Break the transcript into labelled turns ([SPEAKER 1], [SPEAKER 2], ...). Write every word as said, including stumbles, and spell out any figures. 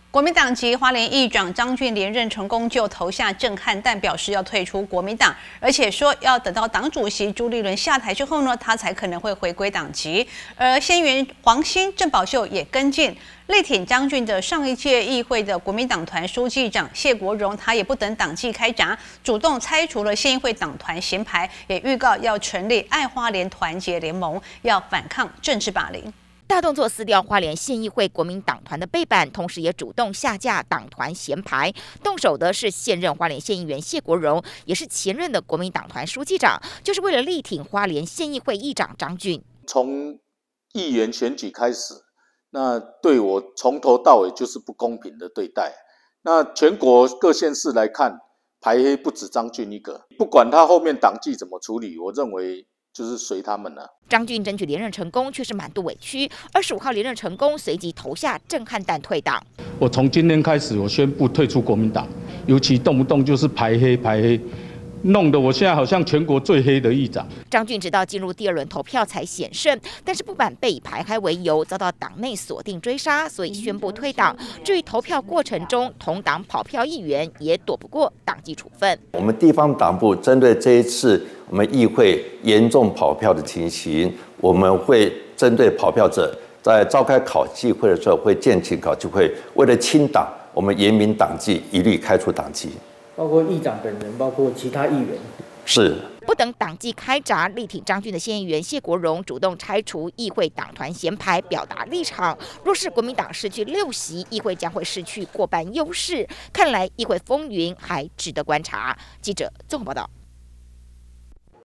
[SPEAKER 1] 国民党籍花莲议长张俊连任成功，就投下震撼弹，表示要退出国民党，而且说要等到党主席朱立伦下台之后呢，他才可能会回归党籍。而先元黄兴、郑宝秀也跟进，力挺张俊的上一届议会的国民党团书记长谢国荣，他也不等党纪开闸，主动拆除了县议会党团衔牌，也预告要成立爱花莲团结联盟，要反抗政治霸凌。
[SPEAKER 2] 大动作撕掉花莲县议会国民党团的背板，同时也主动下架党团衔牌。动手的是现任花莲县议员谢国荣，也是前任的国民党团书记长，就是为了力挺花莲县议会议长张俊。
[SPEAKER 3] 从议员选举开始，那对我从头到尾就是不公平的对待。那全国各县市来看，排黑不止张俊一个，不管他后面党纪怎么处理，我认为就是随他们了。
[SPEAKER 2] 张俊争取连任成功，却是满肚委屈。二十五号连任成功，随即投下震撼弹退党。
[SPEAKER 4] 我从今天开始，我宣布退出国民党，尤其动不动就是排黑排黑，弄得我现在好像全国最黑的议长。
[SPEAKER 2] 张俊直到进入第二轮投票才险胜，但是不满被以排黑为由遭到党内锁定追杀，所以宣布退党。至于投票过程中同党跑票议员，也躲不过党纪处分。
[SPEAKER 5] 我们地方党部针对这一次我们议会严重跑票的情形，我们会针对跑票者在召开考纪会的时候，会建请考纪会为了清党，我们严明党纪，一律开除党籍。
[SPEAKER 6] 包括议长本人，包括其他议员。
[SPEAKER 5] 是。
[SPEAKER 2] 不等党纪开闸，力挺张俊的县议员谢国荣主动拆除议会党团衔牌，表达立场。若是国民党失去六席，议会将会失去过半优势。看来议会风云还值得观察。记者综合报道。